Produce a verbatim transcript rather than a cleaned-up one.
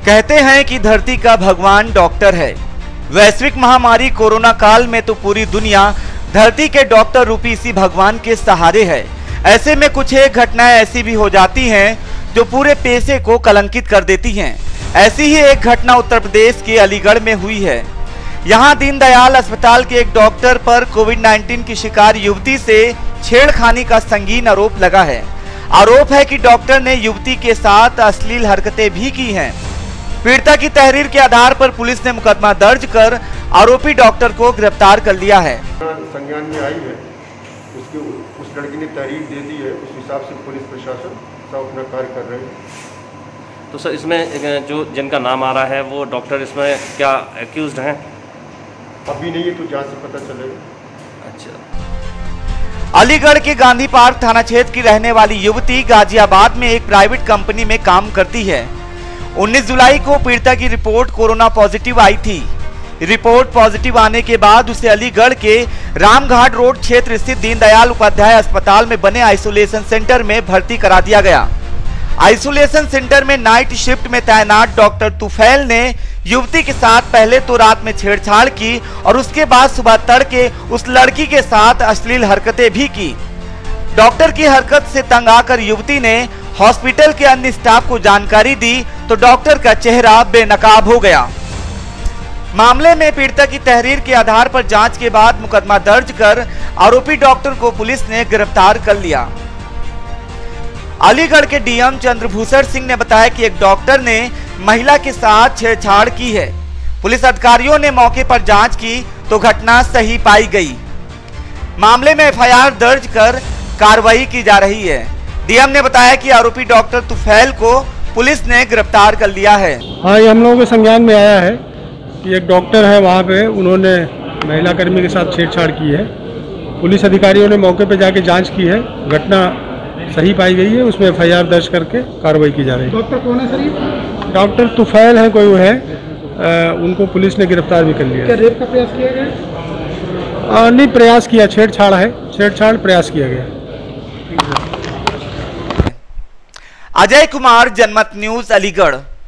कहते हैं कि धरती का भगवान डॉक्टर है। वैश्विक महामारी कोरोना काल में तो पूरी दुनिया धरती के डॉक्टर रूपी इसी भगवान के सहारे है। ऐसे में कुछ एक घटनाएं ऐसी भी हो जाती हैं जो पूरे पेशे को कलंकित कर देती हैं। ऐसी ही एक घटना उत्तर प्रदेश के अलीगढ़ में हुई है। यहाँ दीनदयाल अस्पताल के एक डॉक्टर पर कोविड नाइन्टीन की शिकार युवती से छेड़खानी का संगीन आरोप लगा है। आरोप है कि डॉक्टर ने युवती के साथ अश्लील हरकतें भी की हैं। पीड़िता की तहरीर के आधार पर पुलिस ने मुकदमा दर्ज कर आरोपी डॉक्टर को गिरफ्तार कर लिया है। संज्ञान में आई है, उसके उस लड़की ने तहरीर दे दी है, उस हिसाब से पुलिस प्रशासन सब अपना कार्य कर रहे हैं। तो सर इसमें जो जिनका नाम आ रहा है वो डॉक्टर इसमें क्या एक्यूज्ड हैं? अभी नहीं है, तो जांच से पता चलेगा। अच्छा। अलीगढ़ के गांधी पार्क थाना क्षेत्र की रहने वाली युवती गाजियाबाद में एक प्राइवेट कंपनी में काम करती है। उन्नीस जुलाई को पीड़िता की रिपोर्ट कोरोना पॉजिटिव आई थी। रिपोर्ट पॉजिटिव आने के बाद उसे अलीगढ़ के रामघाट रोड क्षेत्र स्थित दीनदयाल उपाध्याय अस्पताल में बने आइसोलेशन सेंटर में भर्ती करा दिया गया। आइसोलेशन सेंटर में नाइट शिफ्ट में तैनात डॉक्टर तुफैल ने युवती के साथ पहले तो रात में छेड़छाड़ की और उसके बाद सुबह तड़के उस लड़की के साथ अश्लील हरकतें भी की। डॉक्टर की हरकत से तंग आकर युवती ने हॉस्पिटल के अन्य स्टाफ को जानकारी दी तो डॉक्टर का चेहरा बेनकाब हो गया। मामले में पीड़िता की तहरीर के आधार पर जांच के बाद मुकदमा दर्ज कर आरोपी डॉक्टर को पुलिस ने गिरफ्तार कर लिया। अलीगढ़ के डीएम चंद्रभूषण सिंह ने बताया कि एक डॉक्टर ने महिला के साथ छेड़छाड़ की है। पुलिस अधिकारियों ने मौके पर जांच की तो घटना सही पाई गई। मामले में एफ आई आर दर्ज कर कार्रवाई की जा रही है। डीएम ने बताया कि आरोपी डॉक्टर तुफैल को पुलिस ने गिरफ्तार कर लिया है। हाँ, ये हम लोगों के संज्ञान में आया है कि एक डॉक्टर है वहाँ पे, उन्होंने महिला कर्मी के साथ छेड़छाड़ की है। पुलिस अधिकारियों ने मौके पे जाके जांच की है, घटना सही पाई गई है, उसमें एफ आई आर दर्ज करके कार्रवाई की जा रही है। डॉक्टर कौन है सर? डॉक्टर तुफैल है, कोई वो है, आ, उनको पुलिस ने गिरफ्तार भी कर लिया। क्या रेप का प्रयास किया गया? आ, नहीं, प्रयास किया, छेड़छाड़ है, छेड़छाड़ प्रयास किया गया। अजय कुमार, जनमत न्यूज, अलीगढ़।